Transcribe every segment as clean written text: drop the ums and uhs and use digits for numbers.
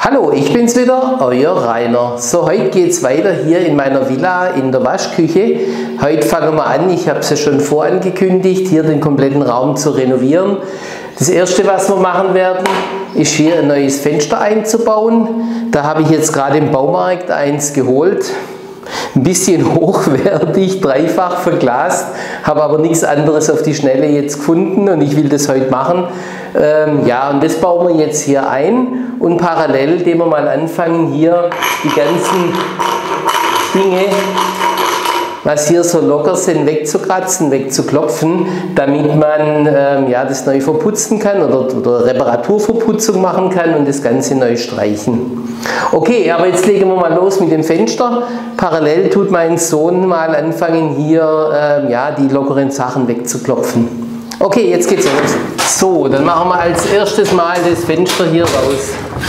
Hallo, ich bin's wieder, euer Rainer. So, heute geht's weiter hier in meiner Villa in der Waschküche. Heute fangen wir an, ich habe es ja schon vorangekündigt, hier den kompletten Raum zu renovieren. Das erste, was wir machen werden, ist hier ein neues Fenster einzubauen. Da habe ich jetzt gerade im Baumarkt eins geholt. Ein bisschen hochwertig, dreifach verglast, habe aber nichts anderes auf die Schnelle jetzt gefunden und ich will das heute machen. Ja, und das bauen wir jetzt hier ein und parallel, indem wir mal anfangen, hier die ganzen Dinge, was hier so locker sind, wegzukratzen, wegzuklopfen, damit man ja, das neu verputzen kann oder Reparaturverputzung machen kann und das Ganze neu streichen. Okay, aber jetzt legen wir mal los mit dem Fenster. Parallel tut mein Sohn mal anfangen, hier ja, die lockeren Sachen wegzuklopfen. Okay, jetzt geht's los. So, dann machen wir als erstes mal das Fenster hier raus.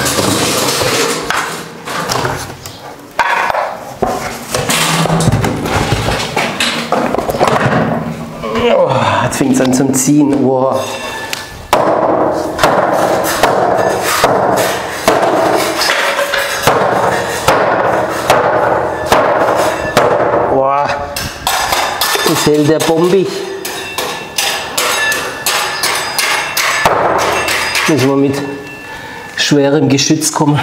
Oh, jetzt fängt es an zum Ziehen. Oh. Oh. Das hält der bombig. Müssen wir mit schwerem Geschütz kommen.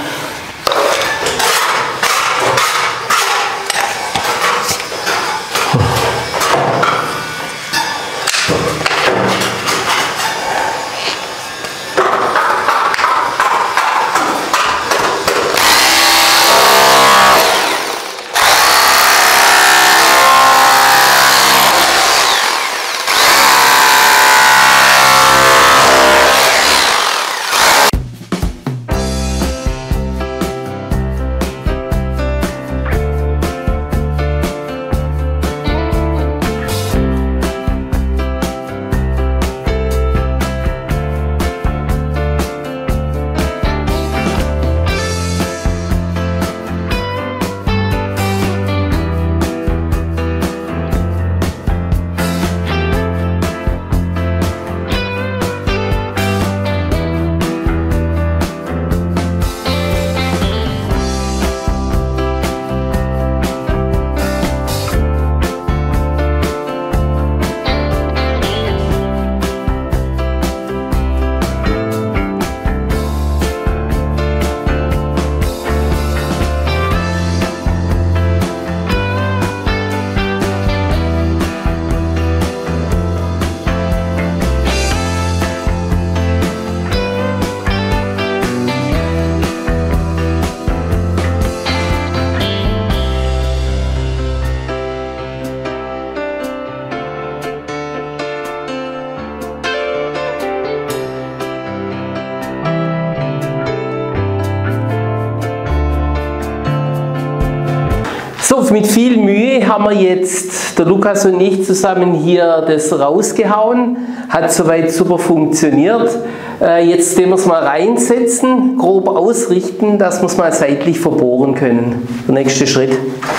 So, mit viel Mühe haben wir jetzt, der Lukas und ich zusammen hier das rausgehauen. Hat soweit super funktioniert. Jetzt, indem wir es mal reinsetzen, grob ausrichten, dass wir es mal seitlich verbohren können. Der nächste Schritt.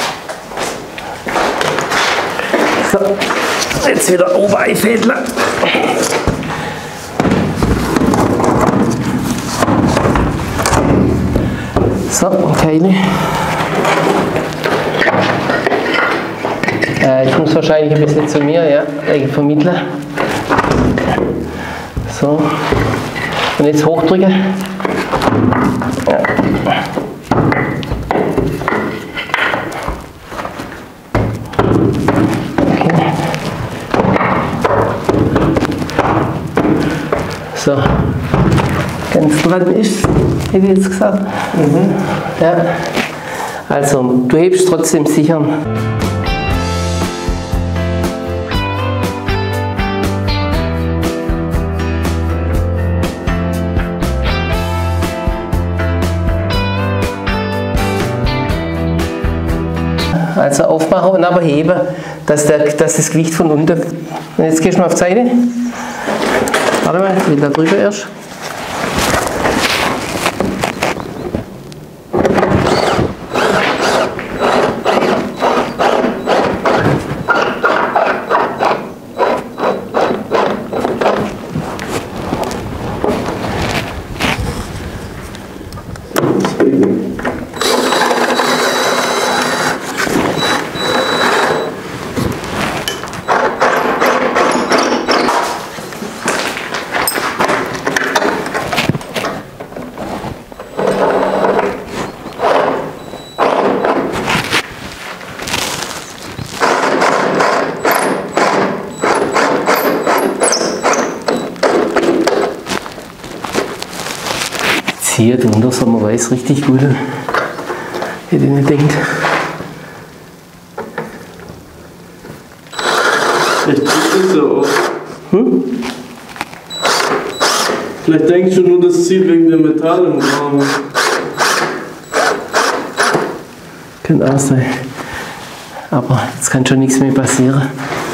So, jetzt wieder Obereinfädler. So, Keile. Ich muss wahrscheinlich ein bisschen zu mir, ja, vermitteln. So. Und jetzt hochdrücken. Ja. Okay. So. Ganz dran ist, hätte ich jetzt gesagt. Mhm. Ja. Also, du hebst trotzdem sicher. Also aufmachen und aber heben, dass das Gewicht von unten. Und jetzt gehst du mal auf die Seite. Warte mal, ich will da drüber erst. zieht unter Sommerweiß richtig gut. Hätte ich nicht gedacht. Vielleicht zieht es so auf. Vielleicht denkst du nur, das zieht wegen der Metall im Rahmen. Könnte auch sein. Aber jetzt kann schon nichts mehr passieren.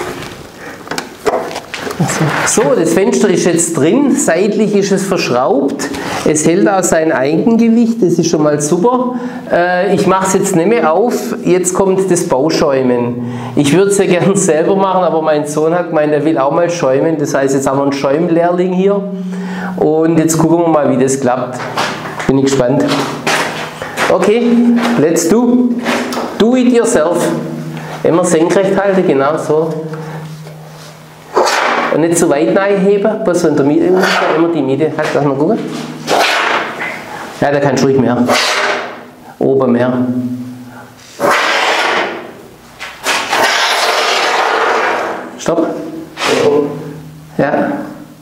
So, das Fenster ist jetzt drin, seitlich ist es verschraubt. Es hält auch sein Eigengewicht, das ist schon mal super. Ich mache es jetzt nicht mehr auf, jetzt kommt das Bauschäumen. Ich würde es ja gerne selber machen, aber mein Sohn hat gemeint, er will auch mal schäumen. Das heißt, jetzt haben wir einen Schäumlehrling hier. Und jetzt gucken wir mal, wie das klappt. Bin ich gespannt. Okay, let's do. Do it yourself. Immer senkrecht halten, genau so. Und nicht zu weit heben, bloß so in der Mitte, immer die Mitte. Halt, lass mal gucken. Ja, da kannst du ruhig mehr. Oben mehr. Stopp. Ja.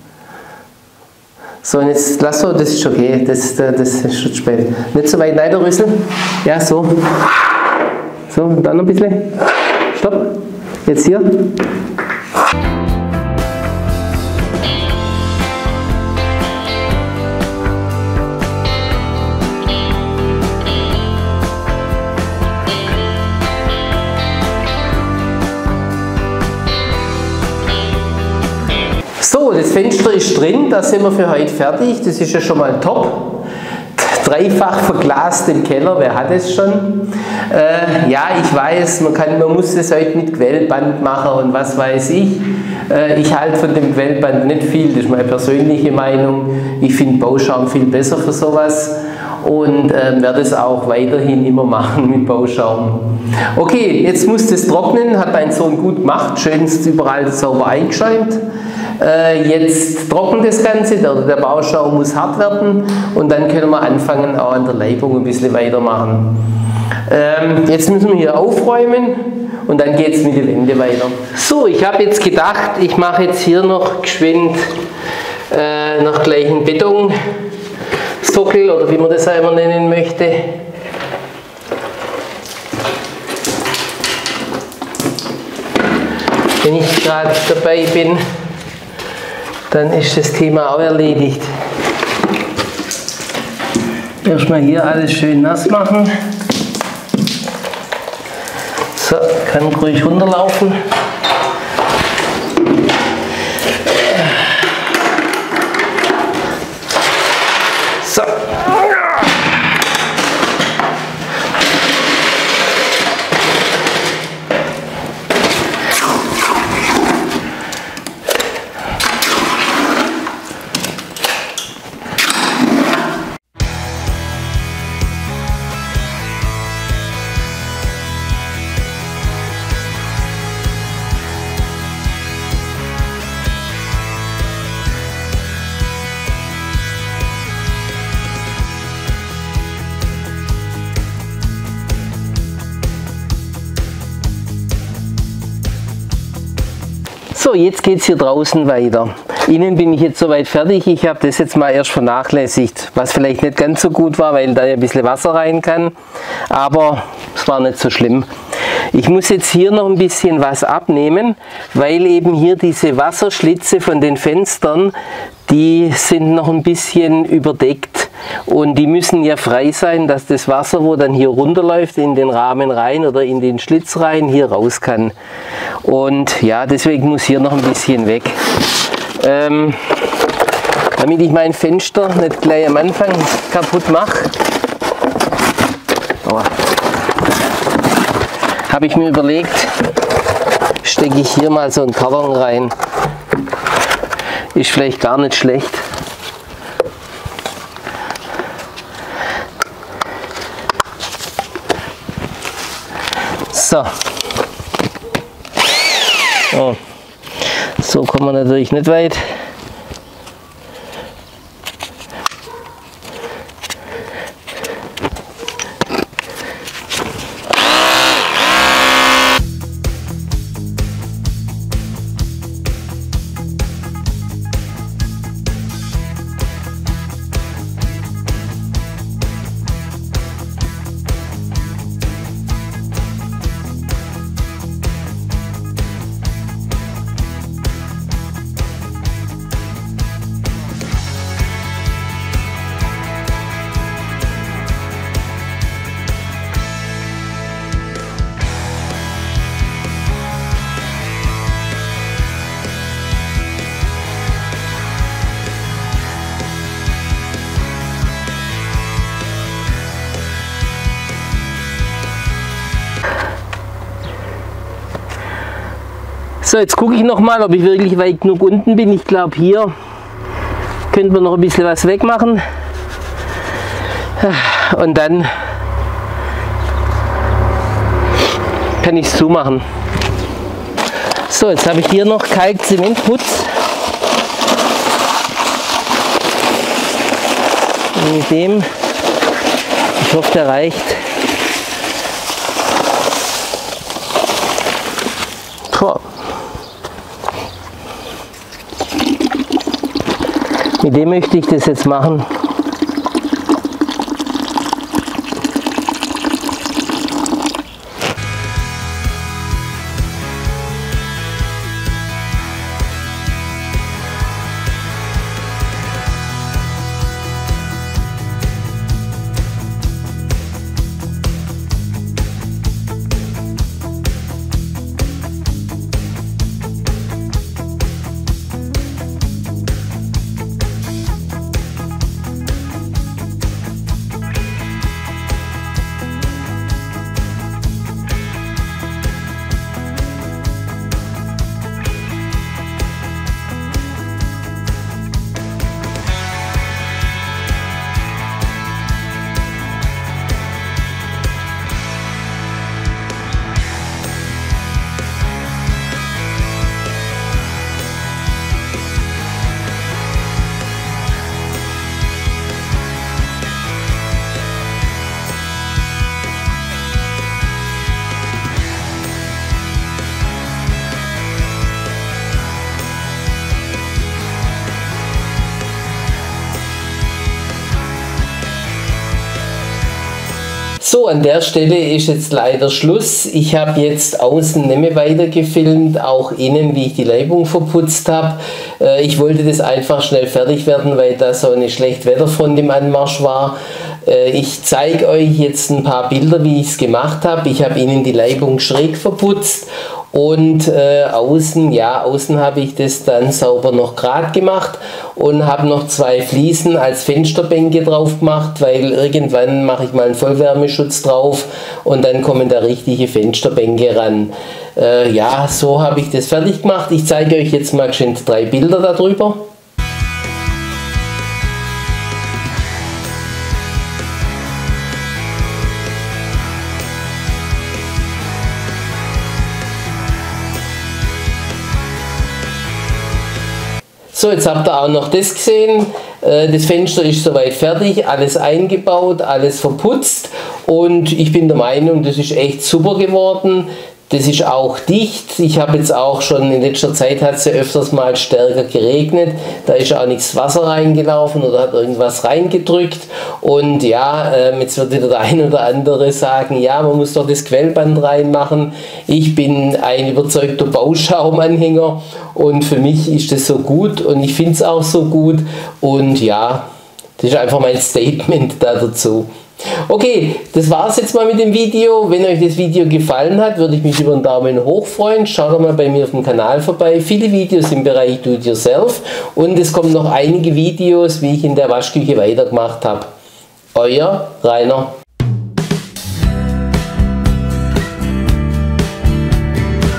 So, und jetzt lass so, das ist okay, das ist schon spät. Nicht so weit rüsseln. Ja, so. So, und dann noch ein bisschen. Stopp. Jetzt hier. So, das Fenster ist drin, da sind wir für heute fertig. Das ist ja schon mal top. Dreifach verglast im Keller, wer hat es schon? Ja, ich weiß, man muss das heute mit Quellband machen und was weiß ich. Ich halte von dem Quellband nicht viel, das ist meine persönliche Meinung. Ich finde Bauschaum viel besser für sowas und werde es auch weiterhin immer machen mit Bauschaum. Okay, jetzt muss das trocknen, hat mein Sohn gut gemacht, schön überall sauber eingeschäumt. Jetzt trocknet das Ganze, der Bauschaum muss hart werden und dann können wir anfangen, auch an der Leibung ein bisschen weitermachen. Jetzt müssen wir hier aufräumen und dann geht es mit den Wänden weiter. So, ich habe jetzt gedacht, ich mache jetzt hier noch geschwind noch gleich einen Betonsockel oder wie man das auch immer nennen möchte. Wenn ich gerade dabei bin, dann ist das Thema auch erledigt. Erstmal hier alles schön nass machen. So, kann ruhig runterlaufen. So. So, jetzt geht es hier draußen weiter. Innen bin ich jetzt soweit fertig. Ich habe das jetzt mal erst vernachlässigt, was vielleicht nicht ganz so gut war, weil da ja ein bisschen Wasser rein kann. Aber es war nicht so schlimm. Ich muss jetzt hier noch ein bisschen was abnehmen, weil eben hier diese Wasserschlitze von den Fenstern, die sind noch ein bisschen überdeckt und die müssen ja frei sein, dass das Wasser, wo dann hier runterläuft, in den Rahmen rein oder in den Schlitz rein, hier raus kann. Und ja, deswegen muss hier noch ein bisschen weg. Damit ich mein Fenster nicht gleich am Anfang kaputt mache, habe ich mir überlegt, stecke ich hier mal so einen Karton rein. Ist vielleicht gar nicht schlecht. So. Oh. So kommen wir natürlich nicht weit. So, jetzt gucke ich noch mal, ob ich wirklich weit genug unten bin. Ich glaube, hier könnte man noch ein bisschen was wegmachen. Und dann kann ich es zumachen. So, jetzt habe ich hier noch Kalkzementputz. Und mit dem, ich hoffe, der reicht. Puh. Mit dem möchte ich das jetzt machen. So, an der Stelle ist jetzt leider Schluss. Ich habe jetzt außen nicht mehr weiter gefilmt, auch innen, wie ich die Leibung verputzt habe. Ich wollte das einfach schnell fertig werden, weil da so eine Schlechtwetterfront im Anmarsch war. Ich zeige euch jetzt ein paar Bilder, wie ich es gemacht habe. Ich habe innen die Leibung schräg verputzt und außen habe ich das dann sauber noch gerade gemacht und habe noch 2 Fliesen als Fensterbänke drauf gemacht, weil irgendwann mache ich mal einen Vollwärmeschutz drauf und dann kommen da richtige Fensterbänke ran. Ja, so habe ich das fertig gemacht. Ich zeige euch jetzt mal schön 3 Bilder darüber. So, jetzt habt ihr auch noch das gesehen. Das Fenster ist soweit fertig, alles eingebaut, alles verputzt und ich bin der Meinung, das ist echt super geworden. Das ist auch dicht. Ich habe jetzt auch schon in letzter Zeit, hat es ja öfters mal stärker geregnet. Da ist auch nichts Wasser reingelaufen oder hat irgendwas reingedrückt. Und ja, jetzt wird wieder der ein oder andere sagen, ja, man muss doch das Quellband reinmachen. Ich bin ein überzeugter Bauschaumanhänger und für mich ist das so gut und ich finde es auch so gut. Und ja, das ist einfach mein Statement da dazu. Okay, das war es jetzt mal mit dem Video. Wenn euch das Video gefallen hat, würde ich mich über einen Daumen hoch freuen. Schaut doch mal bei mir auf dem Kanal vorbei. Viele Videos im Bereich Do-it-yourself und es kommen noch einige Videos, wie ich in der Waschküche weitergemacht habe. Euer Rainer.